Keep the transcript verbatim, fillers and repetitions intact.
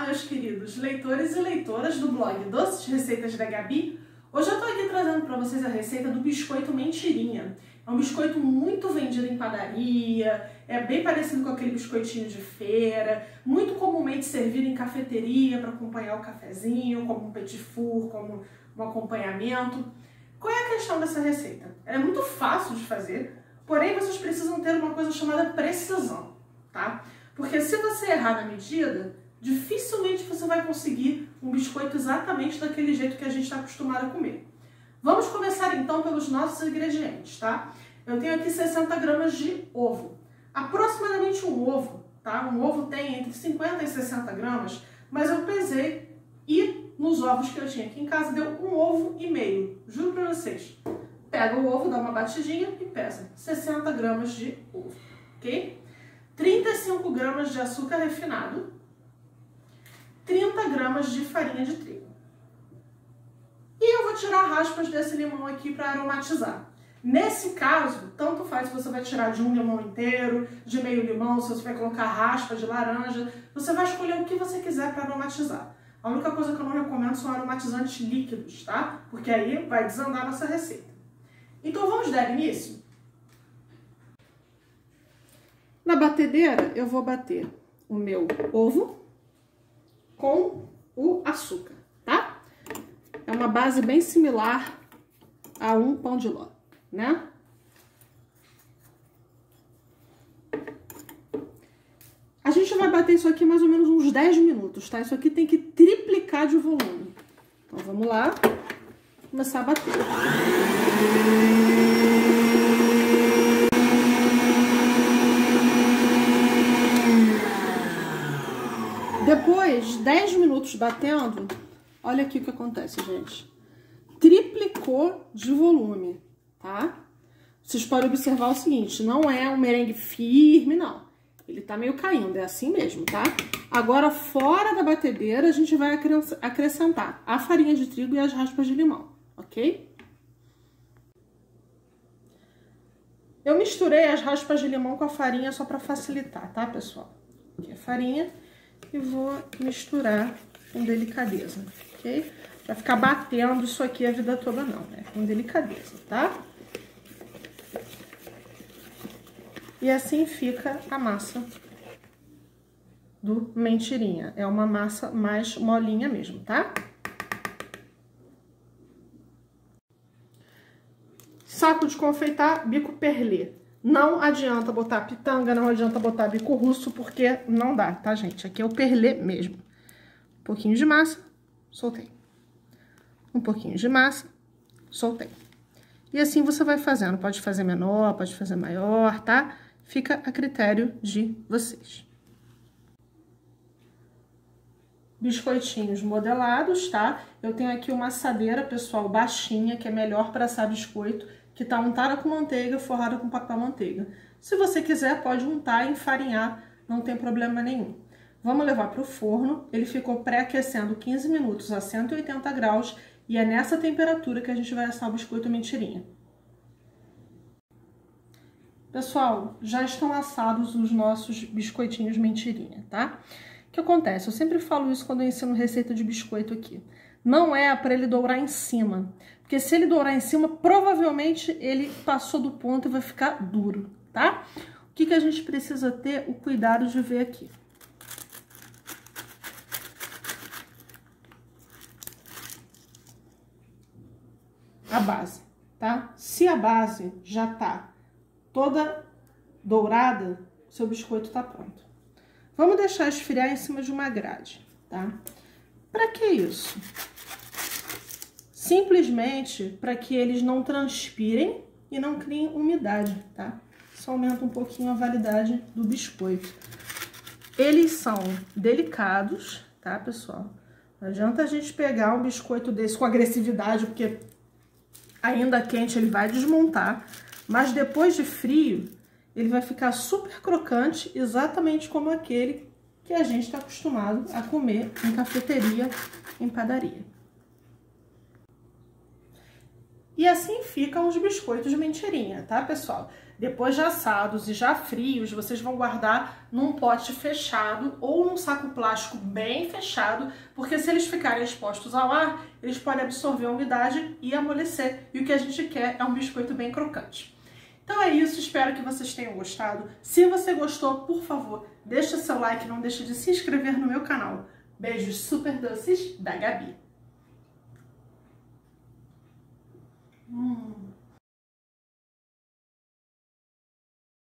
meus queridos leitores e leitoras do blog Doces Receitas da Gabi. Hoje eu tô aqui trazendo para vocês a receita do biscoito mentirinha. É um biscoito muito vendido em padaria, é bem parecido com aquele biscoitinho de feira, muito comumente servido em cafeteria para acompanhar o cafezinho, como um petit four, como um acompanhamento. Qual é a questão dessa receita? Ela é muito fácil de fazer, porém vocês precisam ter uma coisa chamada precisão, tá? Porque se você errar na medida, dificilmente você vai conseguir um biscoito exatamente daquele jeito que a gente está acostumado a comer. Vamos começar então pelos nossos ingredientes, tá? Eu tenho aqui sessenta gramas de ovo. Aproximadamente um ovo, tá? Um ovo tem entre cinquenta e sessenta gramas, mas eu pesei e nos ovos que eu tinha aqui em casa deu um ovo e meio. Juro pra vocês. Pega o ovo, dá uma batidinha e pesa sessenta gramas de ovo, ok? trinta e cinco gramas de açúcar refinado, trinta gramas de farinha de trigo. E eu vou tirar raspas desse limão aqui para aromatizar. Nesse caso, tanto faz se você vai tirar de um limão inteiro, de meio limão, se você vai colocar raspa de laranja, você vai escolher o que você quiser para aromatizar. A única coisa que eu não recomendo são aromatizantes líquidos, tá? Porque aí vai desandar nossa receita. Então vamos dar início? Na batedeira eu vou bater o meu ovo com o açúcar, tá? É uma base bem similar a um pão de ló, né? A gente vai bater isso aqui mais ou menos uns dez minutos, tá? Isso aqui tem que triplicar de volume. Então vamos lá, começar a bater. Depois, dez minutos batendo, olha aqui o que acontece, gente. Triplicou de volume, tá? Vocês podem observar o seguinte, não é um merengue firme, não. Ele tá meio caindo, é assim mesmo, tá? Agora, fora da batedeira, a gente vai acrescentar a farinha de trigo e as raspas de limão, ok? Eu misturei as raspas de limão com a farinha só pra facilitar, tá, pessoal? Aqui a farinha. E vou misturar com delicadeza, ok? Vai ficar batendo isso aqui a vida toda não, né? Com delicadeza, tá? E assim fica a massa do mentirinha. É uma massa mais molinha mesmo, tá? Saco de confeitar, bico perlê. Não adianta botar pitanga, não adianta botar bico russo, porque não dá, tá, gente? Aqui é o perlê mesmo. Um pouquinho de massa, soltei. Um pouquinho de massa, soltei. E assim você vai fazendo. Pode fazer menor, pode fazer maior, tá? Fica a critério de vocês. Biscoitinhos modelados, tá? Eu tenho aqui uma assadeira, pessoal, baixinha, que é melhor para assar biscoito, que tá untada com manteiga, forrada com papel manteiga. Se você quiser, pode untar e enfarinhar, não tem problema nenhum. Vamos levar para o forno, ele ficou pré-aquecendo quinze minutos a cento e oitenta graus e é nessa temperatura que a gente vai assar o biscoito mentirinha. Pessoal, já estão assados os nossos biscoitinhos mentirinha, tá? O que acontece? Eu sempre falo isso quando eu ensino receita de biscoito aqui. Não é para ele dourar em cima, porque se ele dourar em cima, provavelmente ele passou do ponto e vai ficar duro, tá? O que que a gente precisa ter o cuidado de ver aqui? A base, tá? Se a base já tá toda dourada, seu biscoito tá pronto. Vamos deixar esfriar em cima de uma grade, tá? Pra que isso? Simplesmente para que eles não transpirem e não criem umidade, tá? Isso aumenta um pouquinho a validade do biscoito. Eles são delicados, tá, pessoal? Não adianta a gente pegar um biscoito desse com agressividade, porque ainda quente ele vai desmontar, mas depois de frio, ele vai ficar super crocante, exatamente como aquele que a gente está acostumado a comer em cafeteria, em padaria. E assim ficam os biscoitos de mentirinha, tá, pessoal? depois de assados e já frios, vocês vão guardar num pote fechado ou num saco plástico bem fechado, porque se eles ficarem expostos ao ar, eles podem absorver a umidade e amolecer. E o que a gente quer é um biscoito bem crocante. Então é isso, espero que vocês tenham gostado. Se você gostou, por favor, deixa seu like, não deixe de se inscrever no meu canal. Beijos super doces da Gabi.